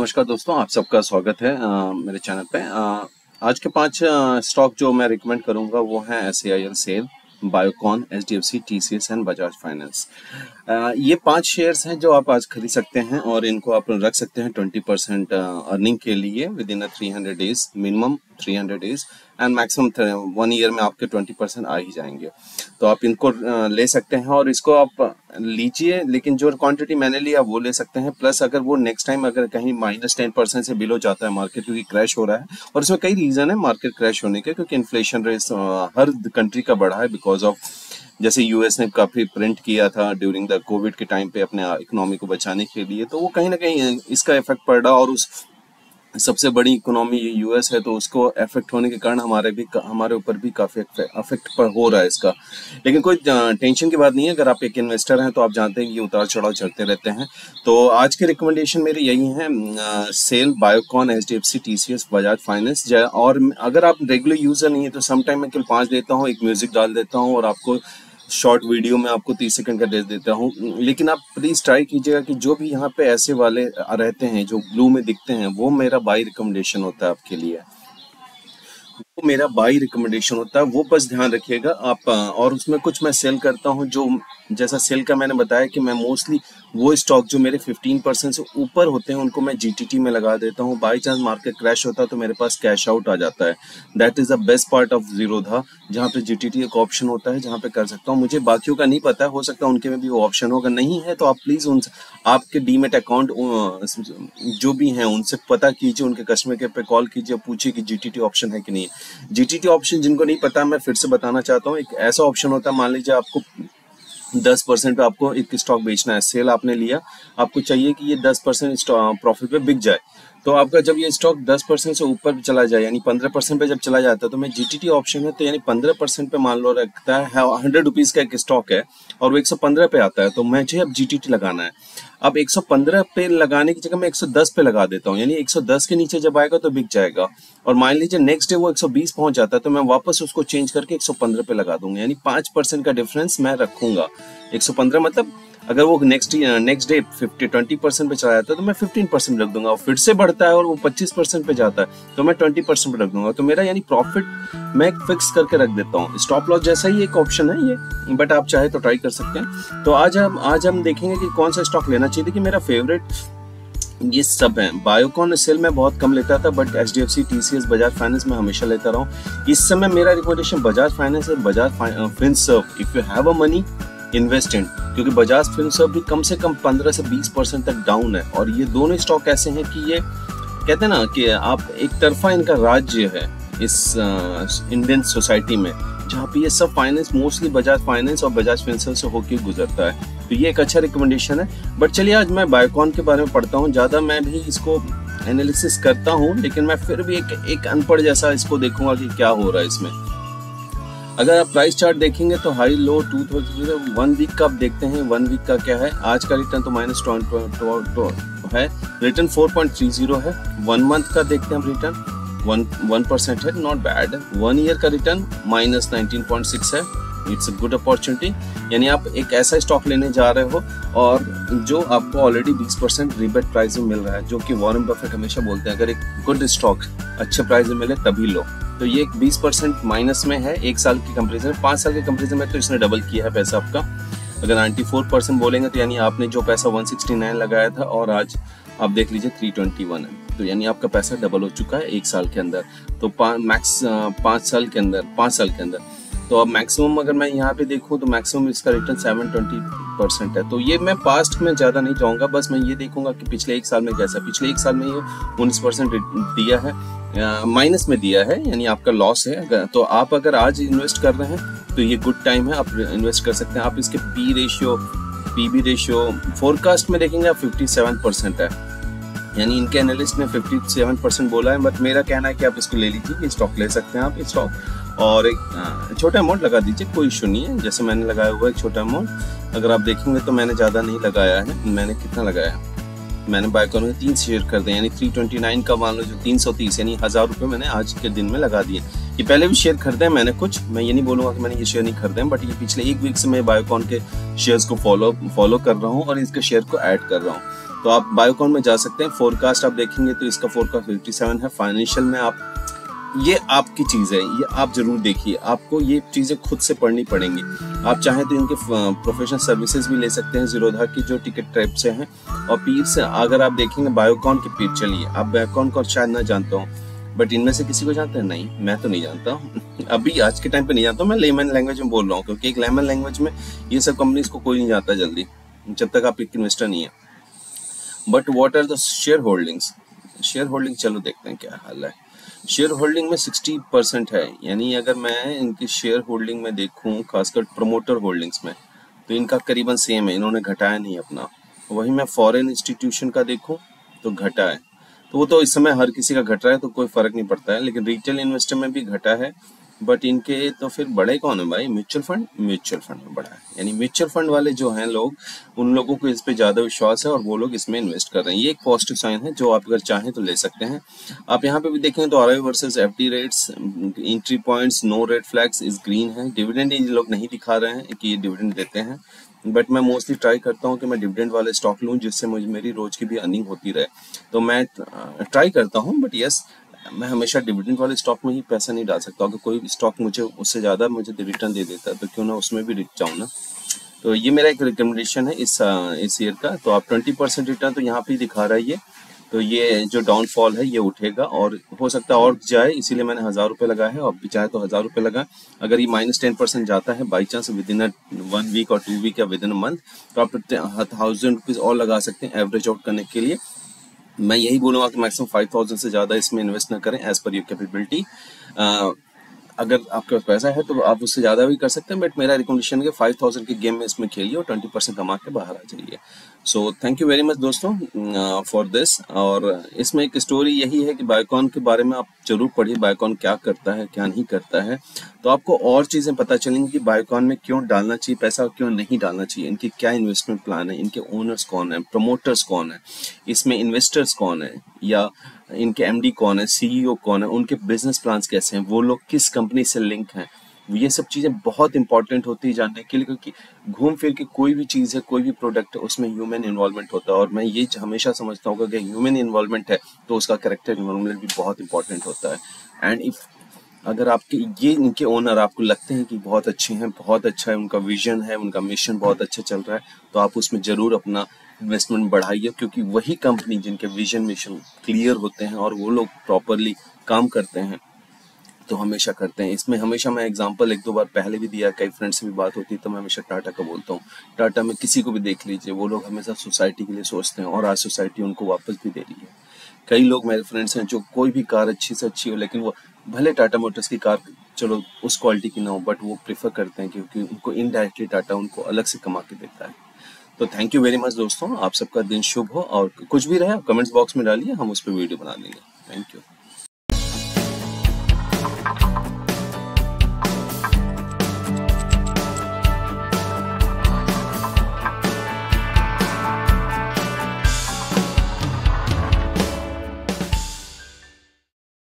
नमस्कार दोस्तों, आप सबका स्वागत है मेरे चैनल पे। आज के 5 स्टॉक जो मैं रिकमेंड करूंगा वो हैं SAIL, SAIL, Biocon, HDFC, TCS and Bajaj finance. ये 5 शेयर्स हैं जो आप आज खरीद सकते हैं और इनको आप रख सकते हैं 20% अर्निंग के लिए within 300 days, minimum 300 days and maximum 1 year में आपके 20% आ ही जाएंगे। तो आप इनको ले सकते हैं और इसको आप लीजिए, लेकिन जो क्वांटिटी मैंने लिया वो ले सकते हैं। प्लस अगर वो नेक्स्ट टाइम अगर कहीं -10% से बिलो जाता है मार्केट, क्योंकि क्रैश हो रहा है और इसमें कई रीजन है मार्केट क्रैश होने के, क्योंकि इन्फ्लेशन रेट हर कंट्री का बढ़ा है बिकॉज ऑफ, जैसे यूएस ने काफी प्रिंट किया था ड्यूरिंग द कोविड के टाइम पे अपने इकोनॉमी को बचाने के लिए, तो वो कहीं ना कहीं इसका इफेक्ट पड़ रहा। और उस सबसे बड़ी इकोनॉमी यूएस है, तो उसको इफेक्ट होने के कारण हमारे ऊपर भी काफी इफेक्ट पर हो रहा है इसका। लेकिन कोई टेंशन की बात नहीं है, अगर आप एक इन्वेस्टर हैं तो आप जानते हैं कि उतार चढ़ाव चलते रहते हैं। तो आज के रिकमेंडेशन मेरी यही है, SAIL, Biocon, HDFC, TCS, Bajaj finance. और अगर आप रेगुलर यूजर नहीं है तो समटाइम मैं केवल 5 देता हूँ, एक म्यूजिक डाल देता हूँ और आपको शॉर्ट वीडियो में आपको 30 सेकंड का दे देता हूँ। लेकिन आप प्लीज ट्राई कीजिएगा कि जो भी यहाँ पे ऐसे वाले रहते हैं जो ब्लू में दिखते हैं, वो मेरा बाई रिकमेंडेशन होता है आपके लिए, वो मेरा बाई रिकमेंडेशन होता है, वो बस ध्यान रखिएगा आप। और उसमें कुछ मैं सेल करता हूँ, जो जैसा सेल का मैंने बताया कि मैं मोस्टली वो स्टॉक जो मेरे 15% से ऊपर होते हैं उनको मैं GTT में लगा देता हूँ। बाई चांस मार्केट क्रैश होता है तो मेरे पास कैश आउट आ जाता है। That is the best part of Zerodha, जहाँ पे GTT एक ऑप्शन होता है जहाँ पे कर सकता हूँ। मुझे बाकियों का नहीं पता, हो सकता है उनके में भी वो ऑप्शन होगा, नहीं है तो आप प्लीज उन आपके डीमेट अकाउंट जो भी हैं उनसे पता कीजिए, उनके कस्टमर केयर पे कॉल कीजिए, पूछिए कि GTT ऑप्शन है कि नहीं। GTT ऑप्शन जिनको नहीं पता, मैं फिर से बताना चाहता हूँ, एक ऐसा ऑप्शन होता है, मान लीजिए आपको 10% पे आपको एक स्टॉक बेचना है, सेल आपने लिया, आपको चाहिए कि ये 10% प्रॉफिट पे बिक जाए। तो आपका जब ये स्टॉक 10% से ऊपर चला जाए, यानी 15% पे जब चला जाता है, तो मैं GTT ऑप्शन है, तो यानी 15% पे मान लो रखता है 100 रुपीज का एक स्टॉक है और वो 115 पे आता है, तो मुझे अब GTT लगाना है। अब 115 पे लगाने की जगह मैं 110 पे लगा देता हूँ, यानी 110 के नीचे जब आएगा तो बिक जाएगा। और मान लीजिए नेक्स्ट डे वो 120 पहुंच जाता है, तो मैं वापस उसको चेंज करके 115 पे लगा दूंगा, यानी 5% का डिफरेंस मैं रखूंगा। 115 मतलब अगर वो नेक्स्ट डे 20% पे चला जाता है तो मैं 15% रख दूंगा, और फिर से बढ़ता है और वो 25% पे जाता है तो मैं 20% पे रख दूंगा। तो मेरा यानी प्रॉफिट मैं फिक्स करके रख देता हूँ। स्टॉप लॉस जैसा ही एक ऑप्शन है ये, बट आप चाहे तो ट्राई कर सकते हैं। तो आज हम देखेंगे कि कौन सा स्टॉक लेना चाहिए। कि मेरा फेवरेट ये सब है। बायोकॉन सेल में बहुत कम लेता था, but HDFC, TCS, Bajaj finance में हमेशा लेता रहा हूँ। इस समय मेरा रिकमेंडेशन बजाज फाइनेंस है, Bajaj Finserv. If you have a money invest in, क्योंकि बजाज फिनसर्व भी कम से कम 15 से 20% तक डाउन है। और ये दोनों स्टॉक ऐसे हैं कि ये कहते हैं ना कि आप एक तरफा इनका राज्य है इस इंडियन सोसाइटी में, जहाँ पे ये सब फाइनेंस मोस्टली बजाज फाइनेंस और बजाज फिनसर्व से होकर गुजरता है। तो ये एक अच्छा रिकमेंडेशन है। बट चलिए आज मैं बायोकॉन के बारे में पढ़ता हूँ, ज्यादा मैं भी इसको एनालिसिस करता हूँ, लेकिन मैं फिर भी एक अनपढ़ जैसा इसको देखूंगा कि क्या हो रहा है इसमें। अगर आप प्राइस चार्ट देखेंगे तो हाई लो 1 वीक का आप देखते हैं, 1 वीक का क्या है। आज का रिटर्न तो -20 है, रिटर्न 4.30 है। 1 मंथ का देखते हैं हम, रिटर्न 1% है, नॉट बैड। 1 ईयर का रिटर्न -19.6 है, इट्स अ गुड अपॉर्चुनिटी। यानी आप एक ऐसा स्टॉक लेने जा रहे हो और जो आपको ऑलरेडी 20% रिबेट प्राइस में मिल रहा है, जो कि वॉरेन बफेट हमेशा बोलते हैं अगर एक गुड स्टॉक अच्छे प्राइस में मिले तभी लो। तो ये 20% माइनस में है 1 साल की कंपेरिजन में। 5 साल के कंपेरिजन में तो इसने डबल किया है पैसा आपका। अगर 94% बोलेंगे तो यानी आपने जो पैसा 169 लगाया था और आज आप देख लीजिए 321 है, तो यानी आपका पैसा डबल हो चुका है 1 साल के अंदर। तो 5 साल के अंदर तो अब मैक्सिमम अगर मैं यहाँ पे देखूँ तो मैक्सिमम इसका रिटर्न 720% है। तो ये मैं पास्ट में ज़्यादा नहीं जाऊँगा, बस मैं ये देखूंगा कि पिछले 1 साल में कैसा। पिछले 1 साल में ये 19% दिया है, माइनस में दिया है, यानी आपका लॉस है। तो आप अगर आज इन्वेस्ट कर रहे हैं तो ये गुड टाइम है, आप इन्वेस्ट कर सकते हैं। आप इसके PB रेशियो फोरकास्ट में देखेंगे आप 57% है, यानी इनके एनालिस्ट ने 57% बोला है। बट मेरा कहना है कि आप इसको ले लीजिए, स्टॉक ले सकते हैं आप स्टॉक, और एक छोटा अमाउंट लगा दीजिए, कोई इशू नहीं है। जैसे मैंने लगाया हुआ है एक छोटा अमाउंट, अगर आप देखेंगे तो मैंने ज़्यादा नहीं लगाया है। मैंने कितना लगाया है, मैंने बायोकॉन में 3 शेयर कर दिए, यानी 329 का मान लो जो 330, यानी 1000 रुपये मैंने आज के दिन में लगा दिए। ये पहले भी शेयर खरीदे हैं मैंने कुछ, मैं ये नहीं बोलूँगा कि मैंने ये शेयर नहीं खरीदे हैं, बट ये पिछले 1 वीक से मैं बायोकॉन के शेयर्स को फॉलो कर रहा हूँ और इसके शेयर को ऐड कर रहा हूँ। तो आप बायोकॉन में जा सकते हैं। फोरकास्ट आप देखेंगे तो इसका फोरकास्ट 57 है। फाइनेंशियल में आप, ये आपकी चीज है, ये आप जरूर देखिए, आपको ये चीजें खुद से पढ़नी पड़ेंगी। आप चाहें तो इनके प्रोफेशनल सर्विसेज भी ले सकते हैं, जीरोधा की जो टिकट टाइप से हैं। और पीर से अगर आप देखेंगे बायोकॉन के पीर, चलिए आप बायोकॉन को शायद ना जानता हूँ, बट इनमें से किसी को जानते हैं? नहीं, मैं तो नहीं जानता हूँ अभी आज के टाइम पे नहीं जानता हूँ। मैं लेमन लैंग्वेज में बोल रहा हूँ, क्योंकि एक लेमन लैंग्वेज में ये सब कंपनीज को कोई नहीं जानता जल्दी, जब तक आप एक इन्वेस्टर नहीं है। But what are the share holdings? Share holding चलो देखते हैं क्या हाल है। शेयर होल्डिंग में 60% है, यानी अगर मैं इनकी शेयर होल्डिंग में देखूं, खासकर प्रमोटर होल्डिंग्स में, तो इनका करीबन सेम है, इन्होंने घटाया नहीं अपना। वही मैं फॉरेन इंस्टीट्यूशन का देखूं तो घटा है, तो वो तो इस समय हर किसी का घट रहा है तो कोई फर्क नहीं पड़ता है। लेकिन रिटेल इन्वेस्टर में भी घटा है, बट इनके तो फिर बड़े कौन है भाई? म्यूचुअल फंड, म्यूचुअल फंड में बड़ा है, यानी म्यूचुअल फंड वाले जो हैं लोग, उन लोगों को इस पे ज्यादा विश्वास है और वो लोग इसमें इन्वेस्ट कर रहे हैं। ये एक पॉजिटिव साइन है जो आप अगर चाहें तो ले सकते हैं। आप यहाँ पे भी देखेंगे तो ROE versus FD rates, entry points, no red flags is green है। डिविडेंड ये लोग नहीं दिखा रहे हैं कि ये डिविडेंड देते हैं, बट मैं मोस्टली ट्राई करता हूँ कि मैं डिविडेंड वाले स्टॉक लूँ जिससे मुझे मेरी रोज की भी अर्निंग होती रहे, तो मैं ट्राई करता हूँ। बट यस, मैं हमेशा डिविडेंड वाले स्टॉक में ही पैसा नहीं डाल सकता। अगर कोई स्टॉक मुझे उससे ज़्यादा मुझे रिटर्न दे देता है तो क्यों ना उसमें भी रिच जाऊँ ना। तो ये मेरा एक रिकमेंडेशन है इस ईयर का। तो आप 20% रिटर्न तो यहाँ पे ही दिखा रहा है ये, तो ये जो डाउनफॉल है ये उठेगा और हो सकता है और जाए, इसीलिए मैंने 1000 रुपये लगाया है। आप भी चाहे तो 1000 रुपये लगाएं। अगर ये -10% जाता है by chance within 1 week और 2 वीक या विद इन मंथ, तो आप 1000 रुपीज़ और लगा सकते हैं एवरेज आउट करने के लिए। मैं यही बोलूँगा कि मैक्सिमम 5000 से ज़्यादा इसमें इन्वेस्ट ना करें, एज पर योर कैपेबिलिटी। अगर आपके पास पैसा है तो आप उससे ज़्यादा भी कर सकते हैं, बट मेरा रिकमेंडेशन है कि 5000 के गेम में इसमें खेलिए और 20% कमा के बाहर आ जाइए। So thank you very much दोस्तों फॉर दिस। और इसमें एक स्टोरी यही है कि बायोकॉन के बारे में आप जरूर पढ़िए, बायोकॉन क्या करता है क्या नहीं करता है, तो आपको और चीज़ें पता चलेंगी कि बायोकॉन में क्यों डालना चाहिए पैसा, क्यों नहीं डालना चाहिए, इनकी क्या इन्वेस्टमेंट प्लान है, इनके ओनर्स कौन है, प्रमोटर्स कौन है, इसमें इन्वेस्टर्स कौन है, या इनके एमडी कौन है, सीईओ कौन है, उनके बिजनेस प्लान्स कैसे हैं, वो लोग किस कंपनी से लिंक हैं। ये सब चीज़ें बहुत इंपॉर्टेंट होती है जानने के लिए, क्योंकि घूम फिर के कोई भी चीज़ है, कोई भी प्रोडक्ट है, उसमें ह्यूमन इन्वॉल्वमेंट होता है। और मैं ये हमेशा समझता हूँ कि ह्यूमन इन्वॉल्वमेंट है तो उसका कैरेक्टर इन्वॉल्वमेंट भी बहुत इंपॉर्टेंट होता है। एंड इफ अगर आपके ये इनके ओनर आपको लगते हैं कि बहुत अच्छे हैं, बहुत अच्छा है उनका विजन है, उनका मिशन बहुत अच्छा चल रहा है, तो आप उसमें ज़रूर अपना इन्वेस्टमेंट बढ़ाइए, क्योंकि वही कंपनी जिनके विजन मिशन क्लियर होते हैं और वो लोग प्रॉपरली काम करते हैं तो हमेशा करते हैं। इसमें हमेशा मैं एग्जांपल 1-2 बार पहले भी दिया, कई फ्रेंड्स से भी बात होती है तो मैं हमेशा टाटा का बोलता हूँ। टाटा में किसी को भी देख लीजिए, वो लोग हमेशा सोसाइटी के लिए सोचते हैं और आज सोसाइटी उनको वापस भी दे रही है। कई लोग मेरे फ्रेंड्स हैं जो कोई भी कार अच्छी से अच्छी हो, लेकिन वो भले टाटा मोटर्स की कार चलो उस क्वालिटी की ना हो, बट वो प्रेफर करते हैं क्योंकि उनको इनडायरेक्टली टाटा उनको अलग से कमा के देता है। तो थैंक यू वेरी मच दोस्तों, आप सबका दिन शुभ हो, और कुछ भी रहे कमेंट्स बॉक्स में डालिए, हम उस पर वीडियो बना देंगे। Thank you.